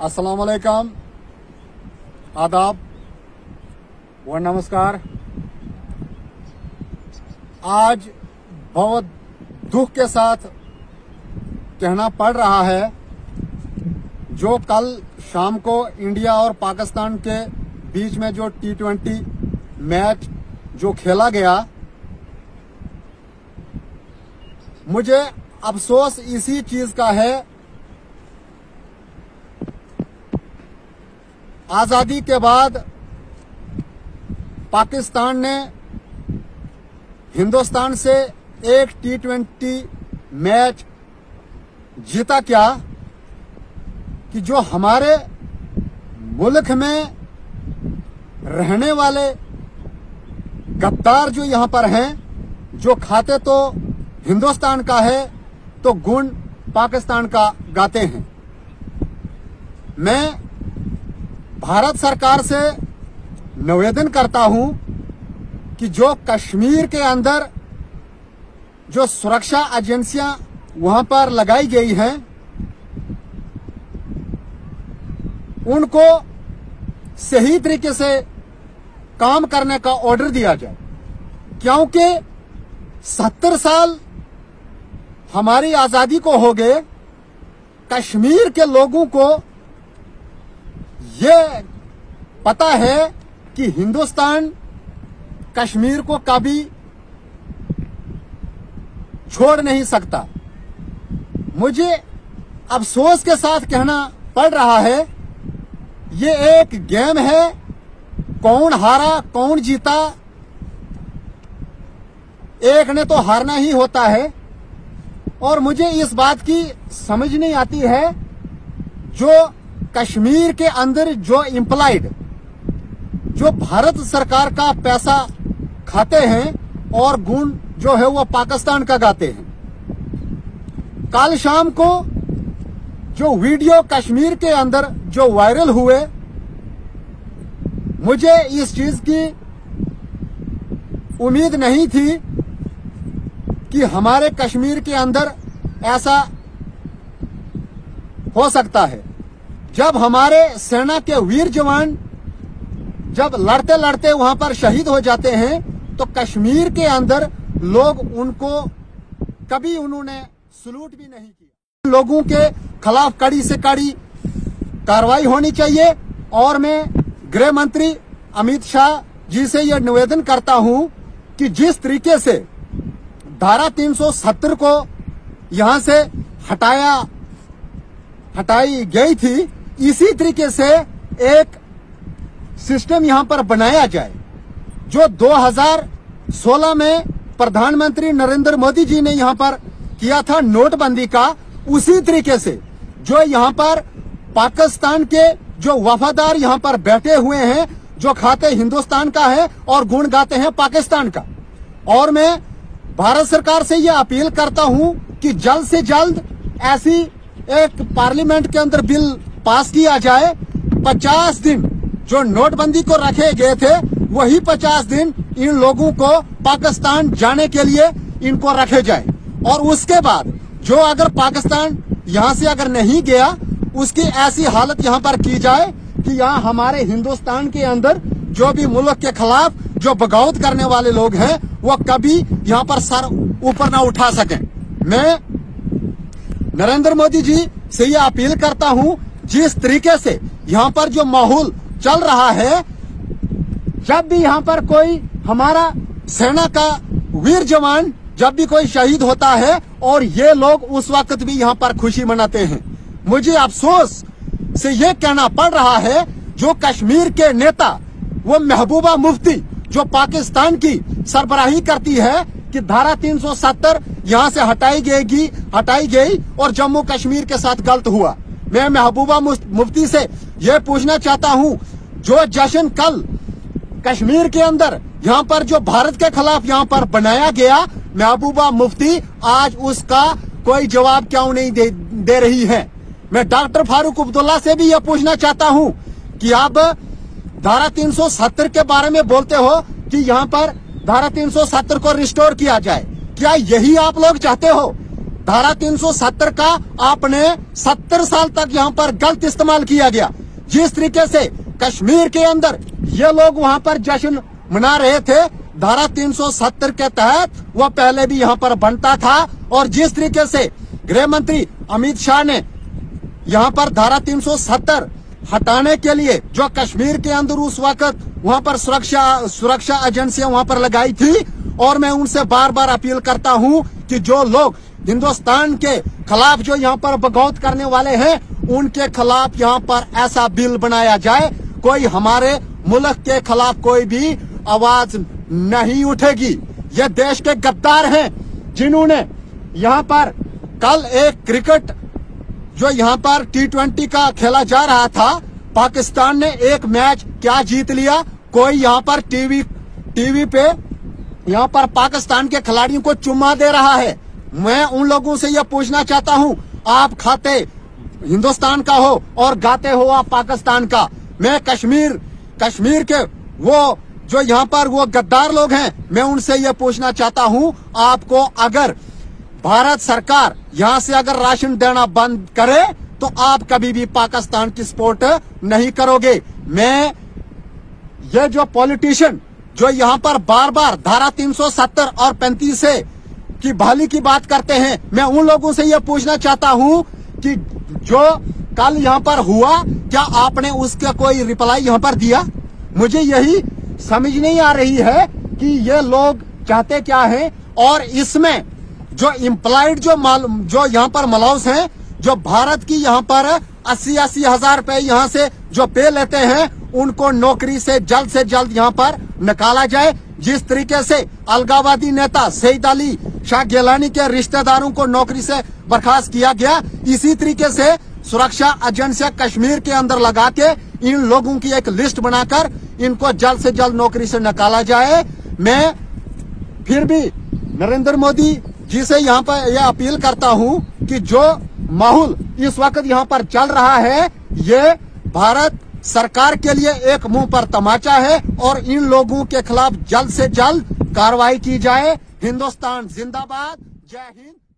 अस्सलाम वालेकुम, आदाब व नमस्कार। आज बहुत दुख के साथ कहना पड़ रहा है, जो कल शाम को इंडिया और पाकिस्तान के बीच में जो T20 मैच जो खेला गया, मुझे अफसोस इसी चीज का है। आजादी के बाद पाकिस्तान ने हिंदुस्तान से एक T20 मैच जीता क्या, कि जो हमारे मुल्क में रहने वाले गद्दार जो यहां पर हैं, जो खाते तो हिंदुस्तान का है तो गुण पाकिस्तान का गाते हैं। मैं भारत सरकार से निवेदन करता हूं कि जो कश्मीर के अंदर जो सुरक्षा एजेंसियां वहां पर लगाई गई हैं, उनको सही तरीके से काम करने का ऑर्डर दिया जाए, क्योंकि 70 साल हमारी आजादी को हो गए। कश्मीर के लोगों को ये पता है कि हिंदुस्तान कश्मीर को कभी छोड़ नहीं सकता। मुझे अफसोस के साथ कहना पड़ रहा है, ये एक गेम है, कौन हारा कौन जीता, एक ने तो हारना ही होता है। और मुझे इस बात की समझ नहीं आती है, जो कश्मीर के अंदर जो एम्प्लॉयड जो भारत सरकार का पैसा खाते हैं और गुण जो है वो पाकिस्तान का गाते हैं। कल शाम को जो वीडियो कश्मीर के अंदर जो वायरल हुए, मुझे इस चीज की उम्मीद नहीं थी कि हमारे कश्मीर के अंदर ऐसा हो सकता है। जब हमारे सेना के वीर जवान जब लड़ते लड़ते वहां पर शहीद हो जाते हैं, तो कश्मीर के अंदर लोग उनको कभी उन्होंने सलूट भी नहीं किया। लोगों के खिलाफ कड़ी से कड़ी कार्रवाई होनी चाहिए। और मैं गृह मंत्री अमित शाह जी से यह निवेदन करता हूं कि जिस तरीके से धारा 370 को यहां से हटाई गई थी, इसी तरीके से एक सिस्टम यहां पर बनाया जाए। जो 2016 में प्रधानमंत्री नरेंद्र मोदी जी ने यहां पर किया था नोटबंदी का, उसी तरीके से जो यहां पर पाकिस्तान के जो वफादार यहां पर बैठे हुए हैं, जो खाते हिंदुस्तान का है और गुण गाते हैं पाकिस्तान का। और मैं भारत सरकार से यह अपील करता हूं कि जल्द से जल्द ऐसी एक पार्लियामेंट के अंदर बिल पास किया जाए। 50 दिन जो नोटबंदी को रखे गए थे, वही 50 दिन इन लोगों को पाकिस्तान जाने के लिए इनको रखे जाए। और उसके बाद जो अगर पाकिस्तान यहां से अगर नहीं गया, उसकी ऐसी हालत यहां पर की जाए कि यहां हमारे हिंदुस्तान के अंदर जो भी मुल्क के खिलाफ जो बगावत करने वाले लोग हैं, वो कभी यहां पर सर ऊपर ना उठा सकें। मैं नरेंद्र मोदी जी से यह अपील करता हूं, जिस तरीके से यहां पर जो माहौल चल रहा है, जब भी यहां पर कोई हमारा सेना का वीर जवान जब भी कोई शहीद होता है, और ये लोग उस वक्त भी यहां पर खुशी मनाते हैं। मुझे अफसोस से यह कहना पड़ रहा है, जो कश्मीर के नेता वो महबूबा मुफ्ती जो पाकिस्तान की सरबराही करती है कि धारा 370 यहां से हटाई गई और जम्मू कश्मीर के साथ गलत हुआ। मैं महबूबा मुफ्ती से यह पूछना चाहता हूं, जो जश्न कल कश्मीर के अंदर यहां पर जो भारत के खिलाफ यहां पर बनाया गया, महबूबा मुफ्ती आज उसका कोई जवाब क्यों नहीं दे रही है। मैं डॉक्टर फारूक अब्दुल्ला से भी यह पूछना चाहता हूं कि आप धारा 370 के बारे में बोलते हो कि यहां पर धारा 370 को रिस्टोर किया जाए, क्या यही आप लोग चाहते हो धारा 370 का आपने 70 साल तक यहाँ पर गलत इस्तेमाल किया गया। जिस तरीके से कश्मीर के अंदर ये लोग वहां पर जश्न मना रहे थे, धारा 370 के तहत वो पहले भी यहाँ पर बनता था। और जिस तरीके से गृह मंत्री अमित शाह ने यहाँ पर धारा 370 हटाने के लिए जो कश्मीर के अंदर उस वक्त वहां पर सुरक्षा एजेंसियां वहां पर लगाई थी, और मैं उनसे बार बार अपील करता हूं कि जो लोग हिंदुस्तान के खिलाफ जो यहाँ पर बगावत करने वाले हैं, उनके खिलाफ यहाँ पर ऐसा बिल बनाया जाए, कोई हमारे मुल्क के खिलाफ कोई भी आवाज नहीं उठेगी। ये देश के गद्दार हैं जिन्होंने यहाँ पर कल एक क्रिकेट जो यहाँ पर T20 का खेला जा रहा था, पाकिस्तान ने एक मैच क्या जीत लिया, कोई यहाँ पर टीवी पे यहाँ पर पाकिस्तान के खिलाड़ियों को चुम्मा दे रहा है। मैं उन लोगों से यह पूछना चाहता हूँ, आप खाते हिंदुस्तान का हो और गाते हो आप पाकिस्तान का। मैं कश्मीर के वो जो यहाँ पर वो गद्दार लोग हैं, मैं उनसे यह पूछना चाहता हूँ, आपको अगर भारत सरकार यहाँ से अगर राशन देना बंद करे तो आप कभी भी पाकिस्तान की सपोर्ट नहीं करोगे। मैं ये जो पॉलिटिशियन जो यहाँ पर बार बार धारा 370 और 35 से की बहाली की बात करते हैं, मैं उन लोगों से यह पूछना चाहता हूँ कि जो कल यहाँ पर हुआ, क्या आपने उसका कोई रिप्लाई यहाँ पर दिया? मुझे यही समझ नहीं आ रही है कि ये लोग चाहते क्या हैं। और इसमें जो इम्प्लाइड जो यहाँ पर मलाउस हैं, जो भारत की यहाँ पर 80 हजार रुपए यहाँ से जो पे लेते हैं, उनको नौकरी से जल्द यहाँ पर निकाला जाए। जिस तरीके से अलगाववादी नेता सईद अली शाह गिलानी के रिश्तेदारों को नौकरी से बर्खास्त किया गया, इसी तरीके से सुरक्षा एजेंसियां कश्मीर के अंदर लगा के इन लोगों की एक लिस्ट बनाकर इनको जल्द से जल्द नौकरी से निकाला जाए। मैं फिर भी नरेंद्र मोदी जी से यहाँ पर यह अपील करता हूँ कि जो माहौल इस वक्त यहाँ पर चल रहा है, ये भारत सरकार के लिए एक मुंह पर तमाचा है, और इन लोगों के खिलाफ जल्द से जल्द कार्रवाई की जाए। हिंदुस्तान जिंदाबाद। जय हिंद।